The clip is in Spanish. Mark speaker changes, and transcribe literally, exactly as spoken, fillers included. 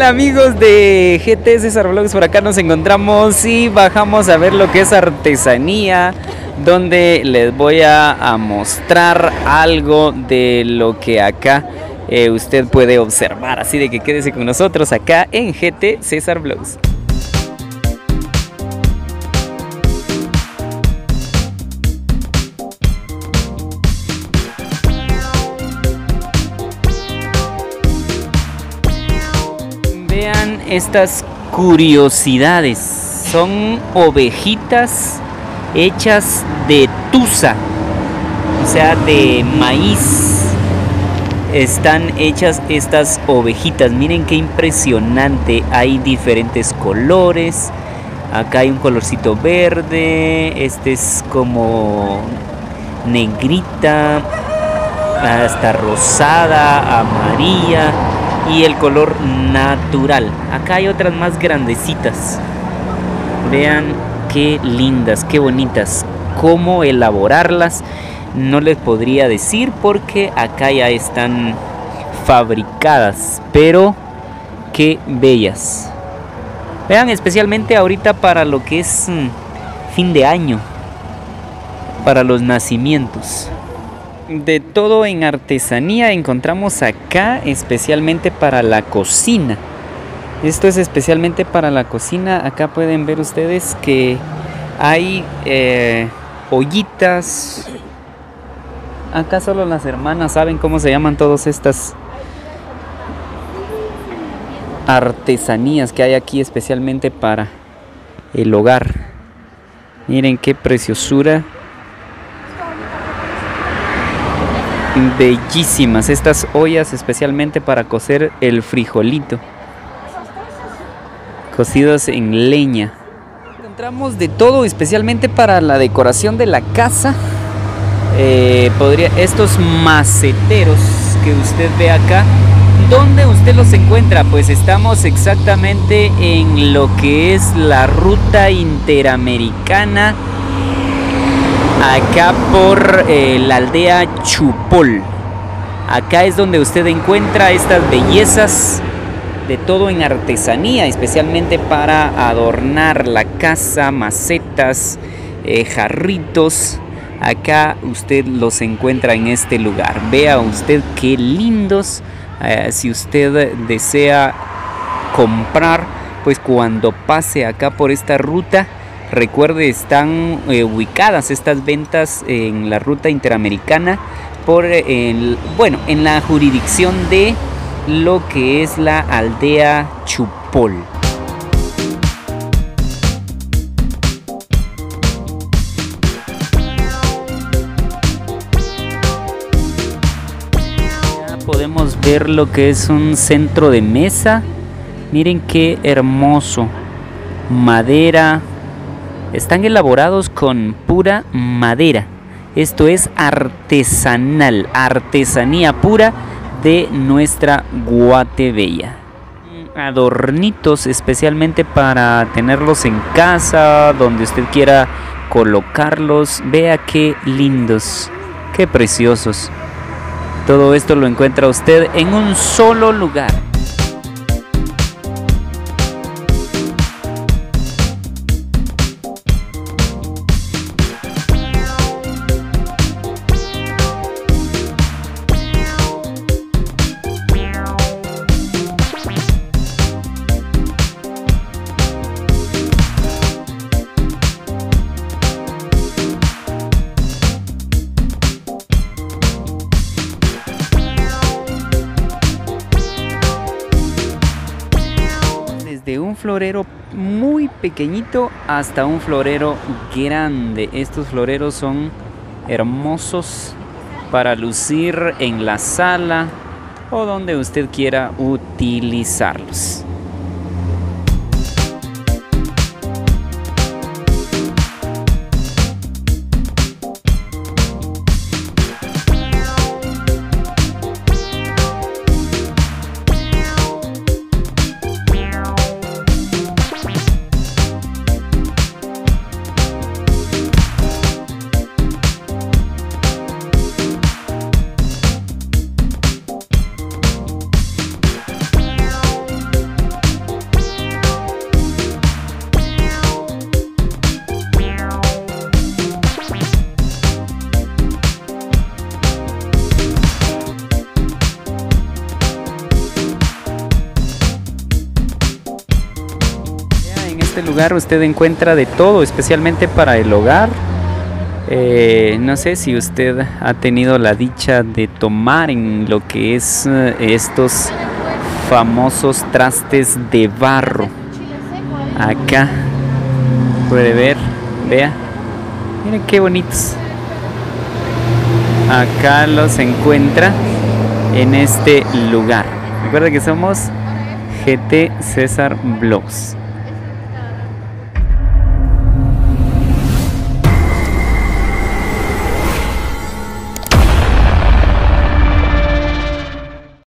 Speaker 1: Hola amigos de G T César Vlogs, por acá nos encontramos y bajamos a ver lo que es artesanía, donde les voy a, a mostrar algo de lo que acá eh, usted puede observar, así de que quédese con nosotros acá en G T César Vlogs. Vean estas curiosidades, son ovejitas hechas de tusa, o sea, de maíz. Están hechas estas ovejitas, miren qué impresionante, hay diferentes colores. Acá hay un colorcito verde, este es como negrita, hasta rosada, amarilla y el color natural. Acá hay otras más grandecitas. Vean qué lindas, qué bonitas. Cómo elaborarlas no les podría decir porque acá ya están fabricadas, pero qué bellas. Vean, especialmente ahorita para lo que es mmm, fin de año, para los nacimientos. De todo en artesanía encontramos acá, especialmente para la cocina. Esto es especialmente para la cocina. Acá pueden ver ustedes que hay eh, ollitas. Acá solo las hermanas saben cómo se llaman todas estas artesanías que hay aquí, especialmente para el hogar. Miren qué preciosura. Bellísimas estas ollas, especialmente para cocer el frijolito, cocidos en leña. Encontramos de todo, especialmente para la decoración de la casa. Eh, podría, estos maceteros que usted ve acá, ¿dónde usted los encuentra? Pues estamos exactamente en lo que es la ruta interamericana, acá por eh, la aldea Chupol. Acá es donde usted encuentra estas bellezas de todo en artesanía, especialmente para adornar la casa, macetas, eh, jarritos. Acá usted los encuentra en este lugar. Vea usted qué lindos. Eh, si usted desea comprar, pues cuando pase acá por esta ruta, recuerde, están eh, ubicadas estas ventas en la ruta interamericana por el, bueno, en la jurisdicción de lo que es la aldea Chupol. Ya podemos ver lo que es un centro de mesa. Miren qué hermoso. Madera. Están elaborados con pura madera. Esto es artesanal, artesanía pura de nuestra Guatebella. Adornitos especialmente para tenerlos en casa, donde usted quiera colocarlos. Vea qué lindos, qué preciosos. Todo esto lo encuentra usted en un solo lugar. De un florero muy pequeñito hasta un florero grande. Estos floreros son hermosos para lucir en la sala o donde usted quiera utilizarlos. este lugar usted encuentra de todo, especialmente para el hogar. Eh, no sé si usted ha tenido la dicha de tomar en lo que es eh, estos famosos trastes de barro. Acá puede ver, vea, miren qué bonitos. Acá los encuentra en este lugar. Recuerda que somos G T César Blogs.